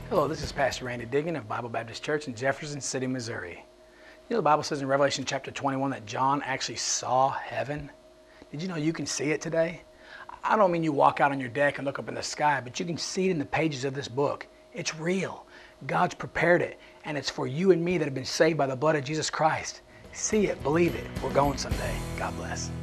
Hello, this is Pastor Randy Dignan of Bible Baptist Church in Jefferson City, Missouri. You know the Bible says in Revelation chapter 21 that John actually saw heaven? Did you know you can see it today? I don't mean you walk out on your deck and look up in the sky, but you can see it in the pages of this book. It's real. God's prepared it, and it's for you and me that have been saved by the blood of Jesus Christ. See it, believe it. We're going someday. God bless.